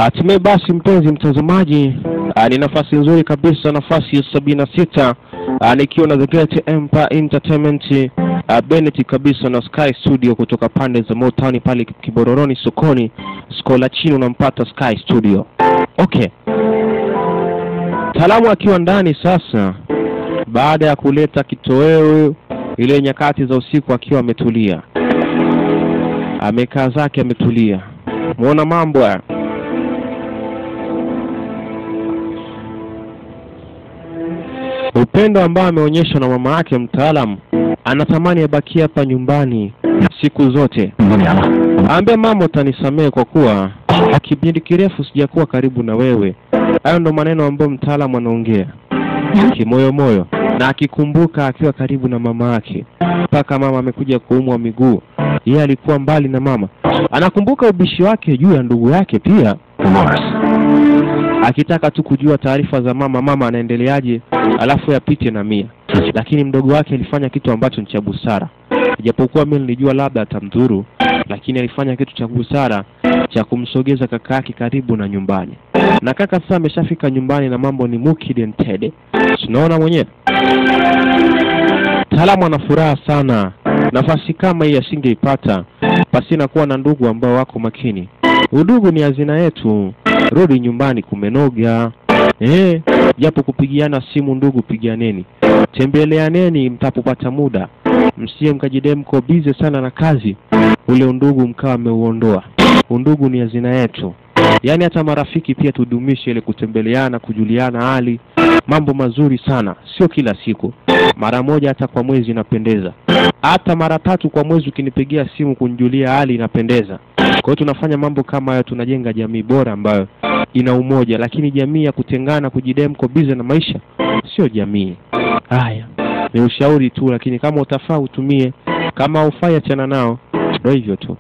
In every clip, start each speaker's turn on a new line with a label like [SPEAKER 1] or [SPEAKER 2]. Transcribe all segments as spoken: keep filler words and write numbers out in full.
[SPEAKER 1] Hatimaye basi mpenzi mtazamaji, ni nafasi nzuri kabisa, nafasi ya sabini na sita, nikiwa na The Great Empire Entertainment Bennett kabisa na Sky Studio kutoka pande za Motown pale Kibororoni sokoni, skola chini unampata Sky Studio. Okay. Talamu akiwa ndani sasa, baada ya kuleta kitoweo ile nyakati za usiku akiwa ametulia. Amekaa zake ametulia. Muona mambo haya. Upendo ambao ameonyeshwa na mama yake mtaalamu, anatamani abaki hapa nyumbani siku zote. Ambia mama utanisamehe kwa kuwa kipindi kirefu sijakuwa karibu na wewe. Hayo ndo maneno ambayo mtaalamu anaongea kimoyo moyo, na akikumbuka akiwa karibu na mama yake mpaka mama amekuja kuumwa miguu. Yeye alikuwa mbali na mama. Anakumbuka ubishi wake juu ya ndugu yake pia, akitaka tu kujua taarifa za mama, mama anaendeleaje, alafu yapite na Mia. Lakini mdogo wake alifanya kitu ambacho ni cha busara. Japokuwa mimi nilijua labda atamdhuru, lakini alifanya kitu cha busara cha kumsogeza kaka yake karibu na nyumbani. Na kaka sasa ameshafika nyumbani na mambo ni mukidentede. Tunaona mwenyewe. Talamu ana furaha sana. Nafasi kama hii asingeipata pasina kuwa na ndugu ambao wako makini. Udugu ni hazina yetu. Rudi nyumbani kumenoga. Eh, japo kupigiana simu ndugu pigianeni. Tembeleaneni mtapopata muda. Msiye mkajidem mko busy sana na kazi. Ule undugu mkawa mmeuondoa. Undugu ni hazina yetu. Yaani hata marafiki pia tudumishe ile kutembeleana, kujuliana hali, mambo mazuri sana, sio kila siku. Mara moja hata kwa mwezi inapendeza. Hata mara tatu kwa mwezi ukinipigia simu kunijulia hali inapendeza. Kwa hiyo tunafanya mambo kama hayo, tunajenga jamii bora ambayo ina umoja, lakini jamii ya kutengana, kujidemko bize na maisha sio jamii. Haya, ni ushauri tu, lakini kama utafaa utumie, kama ufai achana nao. Ndio hivyo tu.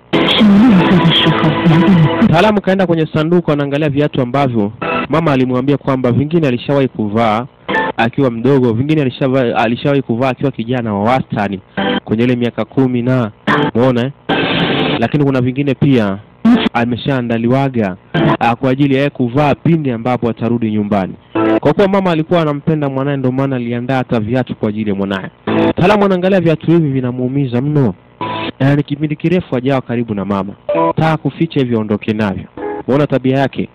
[SPEAKER 1] Talamu kaenda kwenye sanduku anaangalia viatu ambavyo mama alimwambia kwamba vingine alishawahi kuvaa akiwa mdogo, vingine alishawahi alishawahi kuvaa akiwa kijana wa wastani kwenye ile miaka kumi na umeona eh? Lakini kuna vingine pia ameshaandaliwaga kwa ajili ya kuvaa pindi ambapo atarudi nyumbani. Kwa kuwa mama alikuwa anampenda mwanae, ndio maana aliandaa hata viatu kwa ajili ya mwanae. Talamu anaangalia viatu hivi vinamuumiza mno. Yaani kipindi kirefu hajawa karibu na mama. Taka kuficha hivi aondoke navyo. Unaona tabia yake?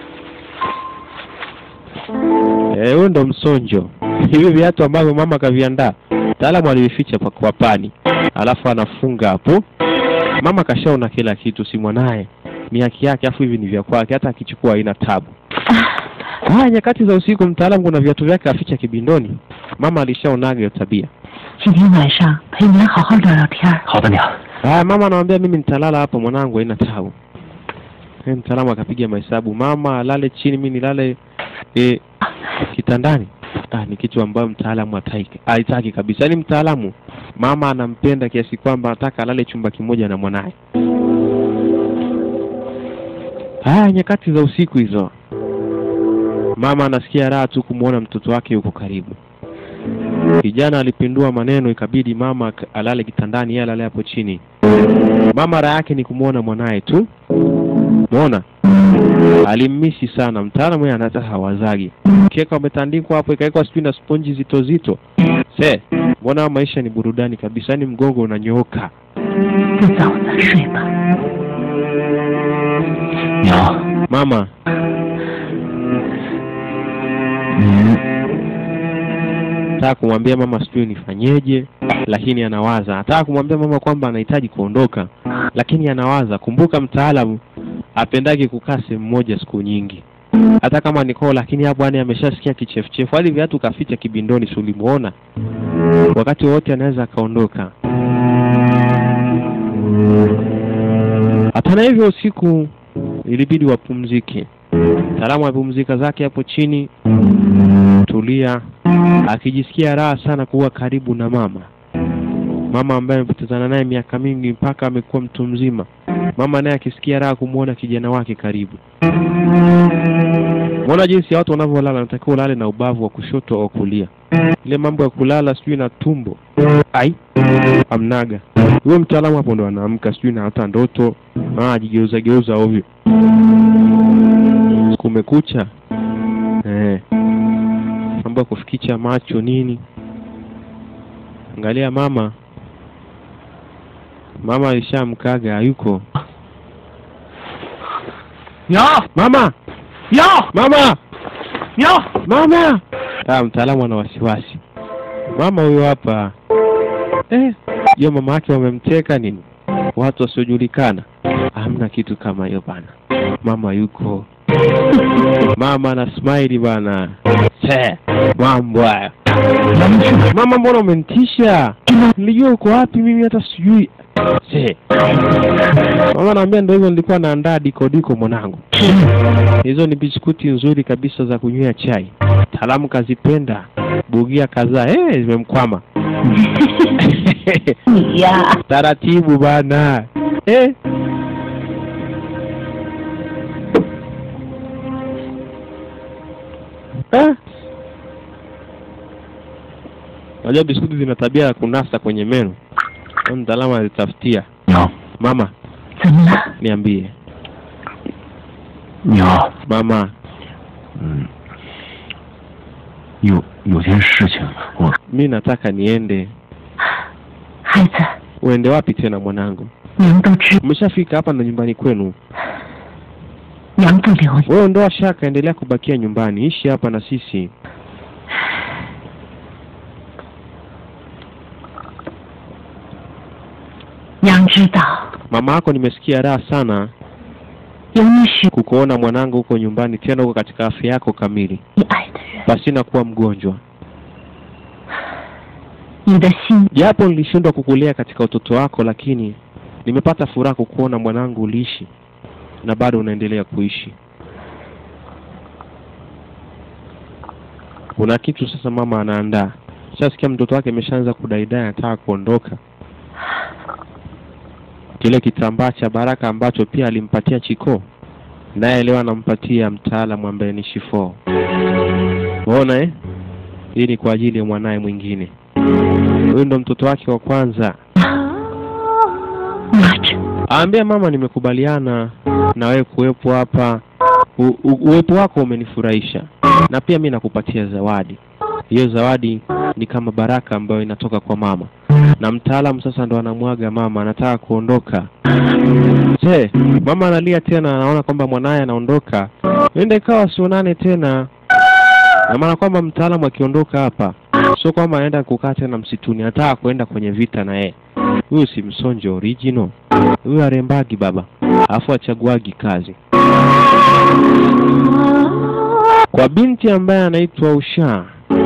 [SPEAKER 1] Eh, huyo ndo msonjo. Hivi viatu ambavyo mama kaviandaa, Talamu alivificha kwa pani. Alafu anafunga hapo. Mama kashaona kila kitu, si mwanae. Ni haki yake, afu hivi ni vya kwake, hata akichukua haina tabu. Haya nyakati za usiku mtaalamu kuna viatu vyake aficha kibindoni. Mama alishaonaga hiyo tabia. Ah, mama anamwambia mimi nitalala hapa mwanangu, haina tabu. Eh, mtaalamu akapiga mahesabu, mama alale chini mimi nilale eh kitandani. Ah, ni kitu ambacho mtaalamu hataki. Haitaki kabisa. Yaani mtaalamu mama anampenda kiasi kwamba anataka alale chumba kimoja na mwanae. Ah, nyakati za usiku hizo. Mama anasikia raha tu kumuona mtoto wake yuko karibu. Kijana alipindua maneno, ikabidi mama alale kitandani, yeye alale hapo chini. Mama raha yake ni kumuona mwanae tu. Umeona? Alimmisi sana. Mtaalamu yeye anataka hawazagi. Keka umetandikwa hapo ikawekwa sijui na sponji zito zito. Se, mbona maisha ni burudani kabisa, ni mgongo unanyooka. Mama. Nataka kumwambia mama sijui nifanyeje, lakini anawaza. Nataka kumwambia mama kwamba anahitaji kuondoka, lakini anawaza. Kumbuka mtaalamu apendagi kukaa sehemu moja siku nyingi. Hata kama niko, lakini hapo bwana ameshasikia kichefuchefu. Hadi viatu kaficha kibindoni, si ulimuona? Wakati wote anaweza kaondoka. Hata hivyo usiku ilibidi wapumzike. Talamu apumzika zake hapo chini, tulia, akijisikia raha sana kuwa karibu na mama. Mama ambaye amepotezana naye miaka mingi mpaka amekuwa mtu mzima. Mama naye akisikia raha kumuona kijana wake karibu. Muona jinsi watu wanavyolala, natakiwa ulale na ubavu wa kushoto au kulia. Ile mambo ya kulala sijui na tumbo. Ai, amnaga. Yule mtaalamu hapo ndo anaamka sijui na hata ndoto. Ah, jigeuza geuza ovyo. kumekucha. Eh. Mambo kufikicha macho nini? Angalia mama. Mama alishamkaga hayuko.
[SPEAKER 2] Yo,
[SPEAKER 1] mama.
[SPEAKER 2] Yo,
[SPEAKER 1] mama.
[SPEAKER 2] Yo,
[SPEAKER 1] mama. Ah, mtaalamu ana wasiwasi. Mama huyo hapa. Eh, hiyo mama yake wamemteka nini? Watu wasiojulikana. Hamna kitu kama hiyo bana. Mama yuko. Mama na smile bana. Se, mambo haya. Mama mbona umenitisha? Nilijua uko wapi mimi hata sijui. Se. Mama naambia ndio hivyo nilikuwa naandaa diko diko mwanangu. Hizo ni biskuti nzuri kabisa za kunywea chai. Taalamu kazipenda. Bugia kadhaa eh zimemkwama.
[SPEAKER 2] ya.
[SPEAKER 1] Taratibu bana. Eh. Eh. Wajua biskuti zina tabia ya kunasa kwenye meno. Mtaalamu alitafutia.
[SPEAKER 2] No.
[SPEAKER 1] Mama.
[SPEAKER 2] Zimla.
[SPEAKER 1] Niambie.
[SPEAKER 2] No.
[SPEAKER 1] Mama.
[SPEAKER 2] Mm. Yo, yo件事情我
[SPEAKER 1] Mimi nataka niende.
[SPEAKER 2] Haiza.
[SPEAKER 1] Uende wapi tena mwanangu? Umeshafika hapa na nyumbani kwenu. Wewe ndo shaka endelea kubakia nyumbani. Ishi hapa na sisi. Mama yako nimesikia raha sana kukuona mwanangu huko nyumbani tena huko katika afya yako kamili. Basi na kuwa mgonjwa. Japo nilishindwa kukulea katika utoto wako lakini nimepata furaha kukuona mwanangu uliishi na bado unaendelea kuishi. Kuna kitu sasa mama anaandaa. Sasa mtoto wake ameshaanza kudaidai anataka kuondoka. Kile kitambaa cha baraka ambacho pia alimpatia Chiko. Naye leo anampatia mtaalamu ambaye ni Shifo. Unaona eh? Hii ni kwa ajili ya mwanae mwingine. Huyu ndo mtoto wake wa kwanza. Aambia mama nimekubaliana na wewe kuwepo hapa. U, u, uwepo wako umenifurahisha. Na pia mimi nakupatia zawadi. Hiyo zawadi ni kama baraka ambayo inatoka kwa mama. Na mtaalamu sasa ndo anamwaga mama, anataka kuondoka. Se, mama analia tena, anaona kwamba mwanae anaondoka. Nenda kawa sionane tena. Na maana kwamba mtaalamu akiondoka hapa, sio kwamba anaenda kukaa tena msituni, anataka kwenda kwenye vita na yeye. Huyu si msonjo original. Huyu arembagi baba. Alafu achaguagi kazi. Kwa binti ambaye anaitwa Usha.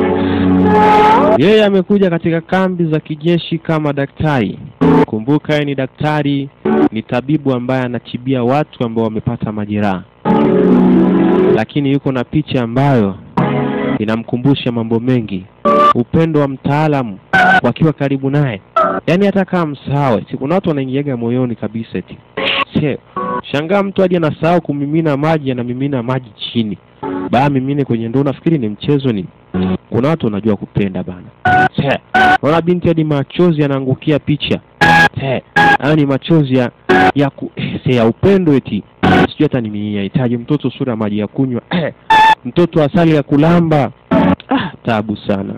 [SPEAKER 1] Yeye amekuja katika kambi za kijeshi kama daktari. Kumbuka yeye ni daktari, ni tabibu ambaye anatibia watu ambao wamepata majeraha. Lakini yuko na picha ambayo inamkumbusha mambo mengi. Upendo wa mtaalamu wakiwa karibu naye. Yaani hata kama msahau, si kuna watu wanaingiaga moyoni kabisa eti. Che, shangaa mtu aje anasahau kumimina maji anamimina maji chini. Baa mimine kwenye ndoo nafikiri ni mchezo ni. Kuna watu wanajua kupenda bana. Che, wana binti hadi machozi yanaangukia picha. Che, haya ni machozi ya ya ku, se ya upendo eti. Sijui hata nimehitaji mtoto sura maji ya kunywa. Mtoto asali ya kulamba. Ah, taabu sana.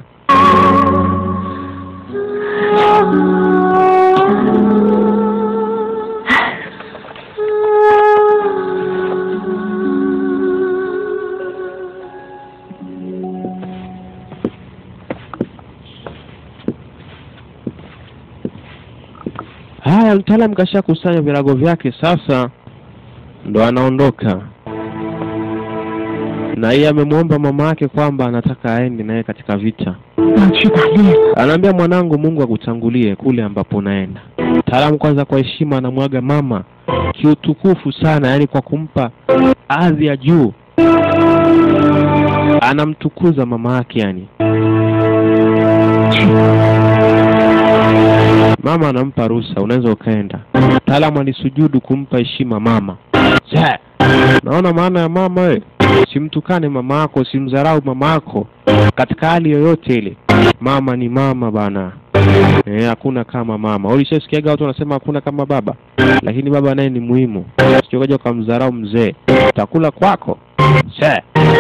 [SPEAKER 1] Haya, mtaalamu kasha kusanya virago vyake sasa ndo anaondoka. Na yeye amemwomba mama yake kwamba anataka aende naye katika vita. Anaambia mwanangu Mungu akutangulie kule ambapo unaenda. Mtaalamu kwanza kwa heshima anamwaga mama kiutukufu sana, yani kwa kumpa hadhi ya juu. Anamtukuza mama yake yani. Mama anampa ruhusa, unaweza ukaenda. Mtaalamu alisujudu kumpa heshima mama. Che, naona maana ya mama wewe. Simtukane mama yako, simdharau mama yako katika hali yoyote ile. Mama ni mama bana. Eh, hakuna kama mama. Ulishasikiaga watu wanasema hakuna kama baba. Lakini baba naye ni muhimu. Sio kaja kumdharau mzee. Utakula kwako. Che.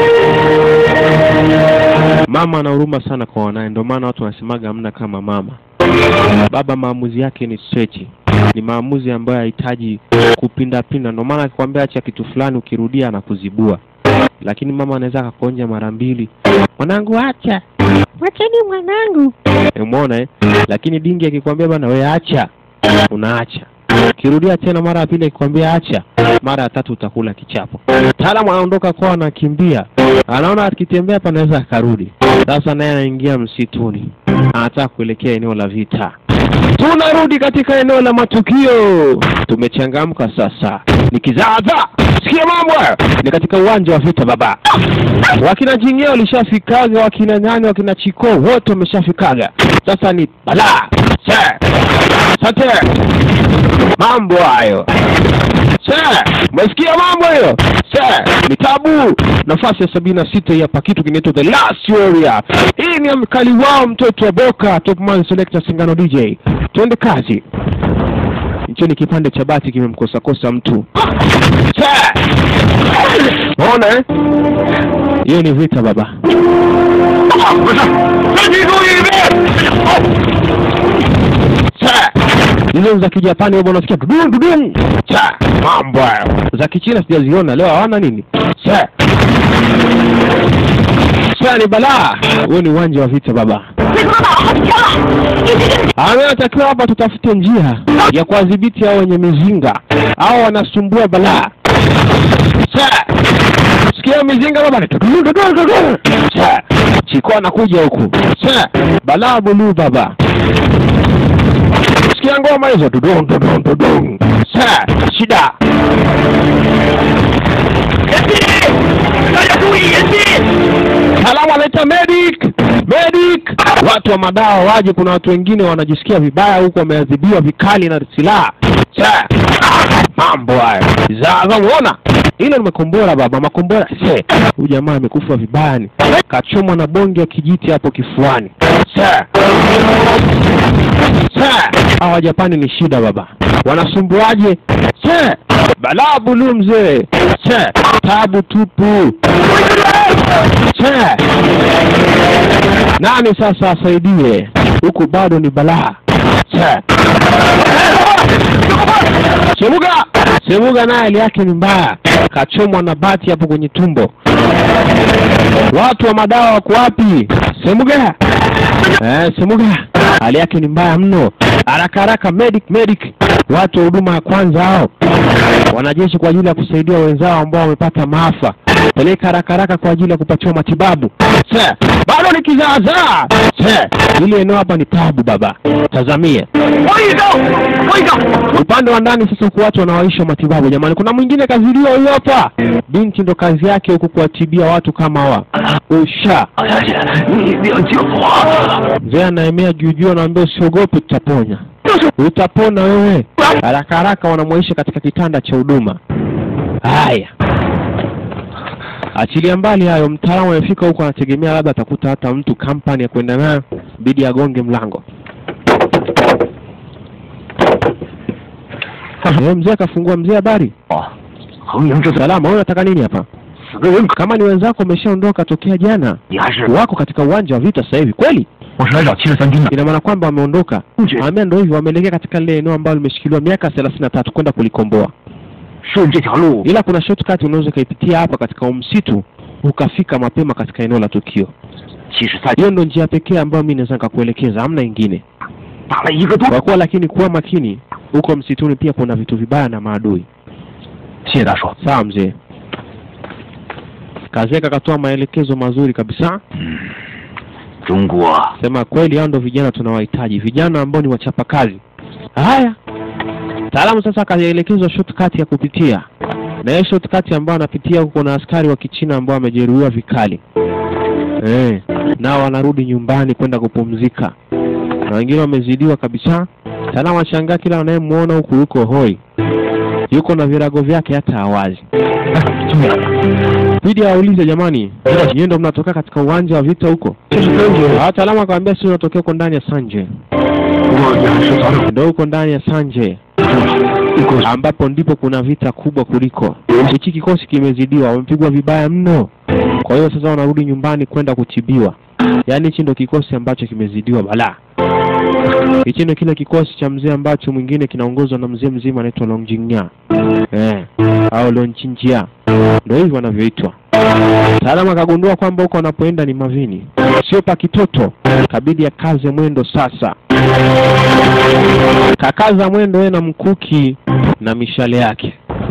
[SPEAKER 1] Mama ana huruma sana kwa wanae, ndio maana watu wanasemaga hamna kama mama. Baba maamuzi yake ni stretch. Ni maamuzi ambayo hayahitaji kupinda pinda. Ndio maana akikwambia acha kitu fulani ukirudia anakuzibua. Lakini mama anaweza akakonja mara mbili. Mwanangu acha. Wacheni mwanangu. Umeona eh? Lakini dingi akikwambia bana wewe acha, unaacha. Kirudia tena mara ya pili akikwambia acha, mara ya tatu utakula kichapo. Mtaalamu anaondoka kwa anakimbia. Anaona akitembea hapa anaweza akarudi. Sasa naye anaingia msituni. Anataka kuelekea eneo la vita. Tunarudi katika eneo la matukio. Tumechangamka sasa. Nikizaza. Sikia mambo. Ni katika uwanja wa vita baba. Wakina Jingeo walishafikaga, wakina Nyani, wakina Chiko wote wameshafikaga. Sasa ni bala. Sasa. Sasa. Mambo hayo. Sasa, umesikia mambo hiyo? Sasa, ni tabu. Nafasi ya sabini na sita hapa kitu kinaitwa The Last Warrior. Hii ni mkali wao mtoto wa Boka, top man selector Singano D J. Twende kazi. Hicho ni kipande cha bati kimemkosa kosa mtu. Sasa. Unaona eh? Hiyo ni vita baba. Sasa. Hizo za Kijapani wewe unasikia dudung dudung. Cha, mambo hayo. Za Kichina sijaziona leo, hawana nini? Cha. Cha ni balaa. Wewe ni uwanja wa vita baba. Anatakiwa hapa tutafute njia ya kuadhibiti hao wenye mizinga. Hao wanasumbua balaa. Cha. Sikia mizinga baba. Dudung dudung dudung. Cha. Chiko anakuja huku. Cha. Balaa bulu baba. Sikia ngoma hizo dudung dudung dudung. Sa, shida. Salamu aleta medic. Medic. Watu wa madawa waje, kuna watu wengine wanajisikia vibaya huko, wameadhibiwa vikali na silaha. Sa. Mambo hayo. Zaga muona. Ile nimekombora baba, makombora. Se, huyu jamaa amekufa vibaya. Kachomwa na bonge ya kijiti hapo kifuani. Sa. Sa. Hawa Japani ni shida baba. Wanasumbuaje? Sa. Balaa bulu mzee. Sa. Tabu tupu. Sa. Nani sasa asaidie? Huku bado ni balaa. Sa. Semuga. Semuga naye hali yake ni mbaya. Kachomwa na bati hapo kwenye tumbo. Watu wa madawa wako wapi? Semuga. Eh, Semuga. Hali yake ni mbaya mno. Haraka haraka medic medic. Watu wa huduma ya kwanza hao. Wanajeshi kwa ajili ya kusaidia wenzao ambao wamepata maafa. Peleka haraka haraka kwa ajili ya kupatiwa matibabu. Sasa, bado ni kizaazaa. Sasa, ile eneo hapa ni tabu baba. Tazamia. Upande wa ndani sasa huko watu wanawaisha matibabu jamani. Kuna mwingine kazidiwa huyo hapa. Binti ndo kazi yake huko kuwatibia watu kama hawa. Usha. Mzee anaemea juu juu anaambia usiogope tutaponya. Utapona wewe. Haraka haraka wanamwaisha katika kitanda cha huduma. Haya. Achilia mbali hayo, mtaalamu amefika huko, anategemea labda atakuta hata mtu kampani ya kwenda nayo, bidi agonge mlango. Eh, mzee akafungua. Mzee habari? Salama, wewe unataka nini hapa? Kama ni wenzako wameshaondoka tokea jana. Wako katika uwanja wa vita sasa hivi, kweli? Ina maana kwamba wameondoka. Waambia ndio hivyo, wameelekea katika lile eneo ambalo limeshikiliwa miaka thelathini na tatu kwenda kulikomboa. Ila kuna shortcut unaweza kaipitia hapa katika msitu ukafika mapema katika eneo la tukio. Hiyo ndio njia pekee ambayo mimi naweza nikakuelekeza, hamna nyingine. Kwa kuwa lakini kuwa makini, huko msituni pia kuna vitu vibaya na maadui. Sawa mzee. Kazeka katoa maelekezo mazuri kabisa.
[SPEAKER 2] Jungwa.
[SPEAKER 1] Sema kweli hao ndio vijana tunawahitaji, vijana ambao ni wachapa kazi. Haya. Taalamu sasa akaelekezwa shortcut ya kupitia. Na hiyo shortcut ambayo anapitia huko na askari wa Kichina ambao wamejeruhiwa vikali. Eh, nao wanarudi nyumbani kwenda kupumzika. Na wengine wamezidiwa kabisa. Taalamu ashangaa kila anayemuona huku yuko hoi. Yuko na virago vyake hata hawazi. Bidi aulize jamani, yeye ndo mnatoka katika uwanja wa vita huko? Hata alama akamwambia sio, unatokea huko ndani ya Sanje. Ndio huko ndani ya Sanje. ambapo ndipo kuna vita kubwa kuliko. Hichi kikosi kimezidiwa, wamepigwa vibaya mno. Kwa hiyo sasa wanarudi nyumbani kwenda kutibiwa. Yaani hichi ndio kikosi ambacho kimezidiwa balaa. Hichi ndio kile kikosi cha mzee ambacho mwingine kinaongozwa na mzee mzima anaitwa Longjingya. Eh, au Longjingya. Ndio hivyo wanavyoitwa. Salama kagundua kwamba huko wanapoenda ni mavini, sio pa kitoto. Kabidi akaze mwendo sasa. Kakaza mwendo yeye na mkuki na mishale yake.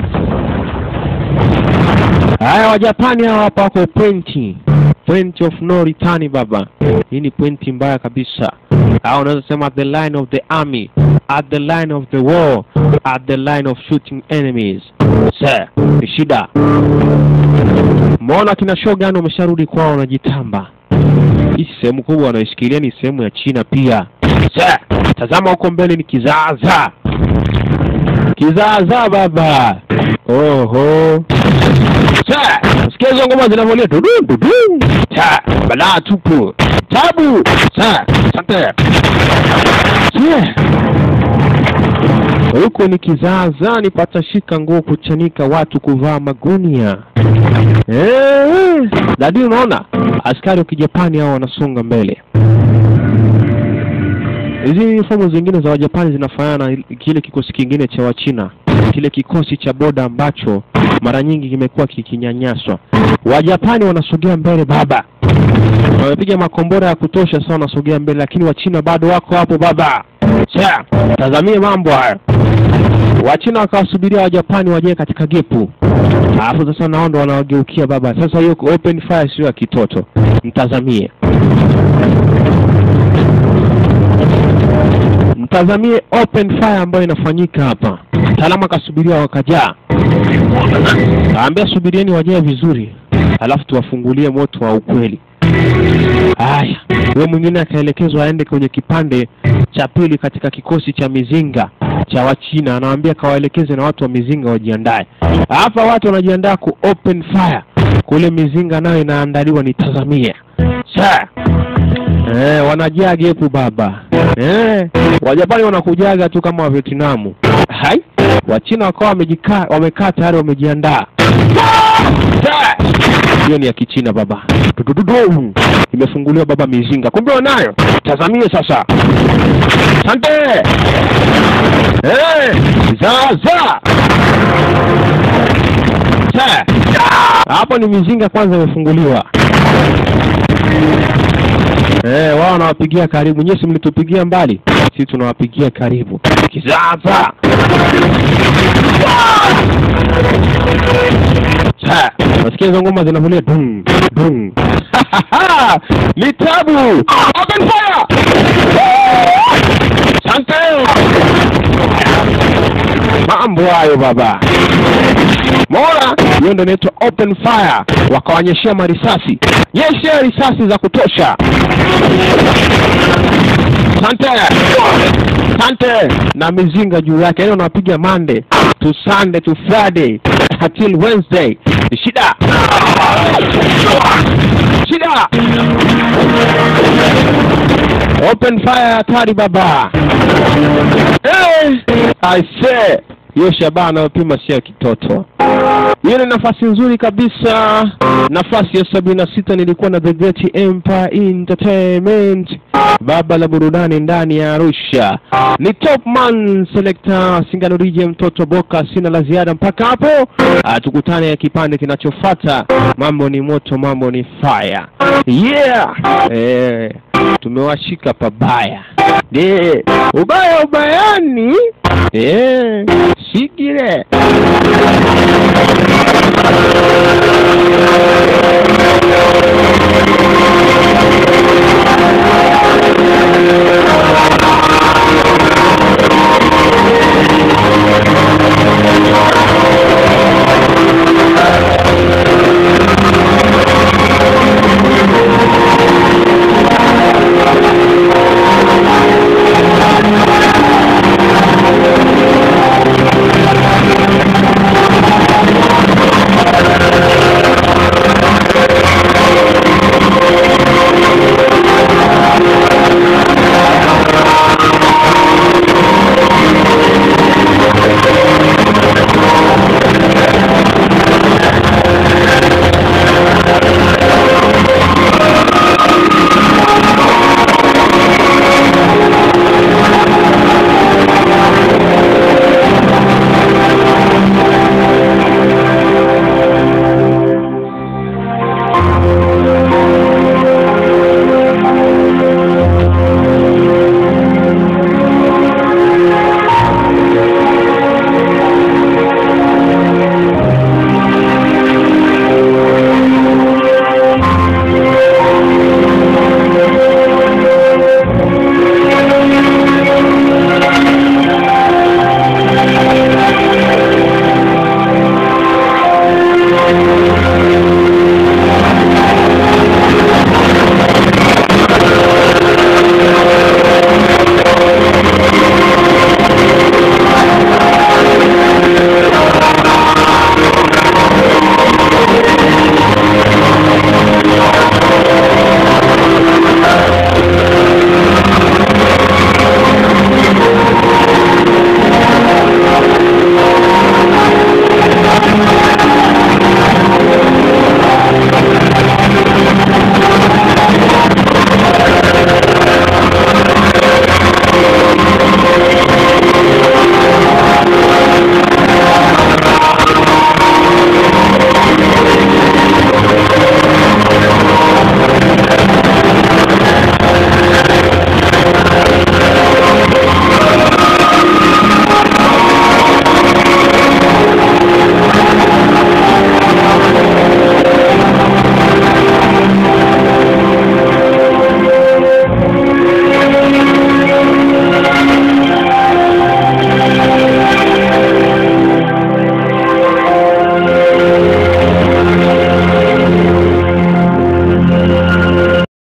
[SPEAKER 1] Haya Wajapani hawa hapa wako pointi. Point of no return baba. Hii ni pointi mbaya kabisa. Hao unaweza sema at the line of the army, at the line of the war, at the line of shooting enemies. Sir, ni shida. Mbona kina shogun wamesharudi kwao wanajitamba. Hii sehemu kubwa wanaishikilia ni sehemu ya China pia. Sir, tazama huko mbele ni kizaza. Kizaza baba. Oho. Sir, sikia hizo ngoma zinavolia dudu dudu. Ta, balaa tupu. Tabu. Sir, asante. Sir. Huko ni kizaza, ni patashika nguo kuchanika watu kuvaa magunia. Eh, lakini unaona askari wa Kijapani hao wanasonga mbele. Hizi fomu zingine za Wajapani zinafanana na kile kikosi kingine cha Wachina, kile kikosi cha boda ambacho mara nyingi kimekuwa kikinyanyaswa. Wajapani wanasogea mbele baba. Wamepiga makombora ya kutosha sana, wanasogea mbele, lakini Wachina bado wako hapo baba. Sasa tazamie mambo haya. Wachina wakawasubiria Wajapani waje katika gepu. Alafu sasa nao ndo wanawageukia baba. Sasa hiyo open fire sio ya kitoto. Mtazamie. Mtazamie open fire ambayo inafanyika hapa. Salama kasubiria wakajaa. Kaambia subirieni waje vizuri. Alafu tuwafungulie moto wa ukweli. Haya, wewe mwingine akaelekezwa aende kwenye kipande cha pili katika kikosi cha mizinga cha Wachina. Anawaambia kawaelekeze na watu wa mizinga wajiandae. Hapa watu wanajiandaa ku open fire. Kule mizinga nayo inaandaliwa, nitazamia. Sasa eh, wanajaa gepu baba. Eh, Wajapani wanakujaga tu kama wa Vietnamu. Hai, Wachina wakawa wamejikaa, wamekaa tayari wamejiandaa. Hiyo ni ya Kichina baba. Dududu. Imefunguliwa baba mizinga. Kumbe wanayo. Tazamie sasa. Asante. Eh, za za. Sasa hapo ni mizinga kwanza imefunguliwa. Eh, wao wanawapigia karibu. Nyesi mlitupigia mbali, sisi tunawapigia karibu. Kizaza. Sasa wasikia hizo ngoma zinavulia dung dung. Ni tabu. Open fire. Asante. Mambo hayo baba. Mora, hiyo ndio inaitwa open fire. Wakawanyeshia marisasi. Yeshia risasi za kutosha. Asante. Asante. Na mizinga juu yake. Yaani unapiga Monday to Sunday to Friday until Wednesday. Shida. Shida. Open fire hatari baba. Eh, I say hiyo Shabana upima si ya kitoto. Hiyo ni nafasi nzuri kabisa. Nafasi ya sabini na sita nilikuwa na The Great Empire Entertainment. Baba la burudani ndani ya Arusha. Ni Top Man Selector Singano D J mtoto Boka. Sina la ziada mpaka hapo. Tukutane ya kipande kinachofuata. Mambo ni moto, mambo ni fire. Yeah. Eh, tumewashika pabaya. De, ubaya ubayani. Eh, shikile.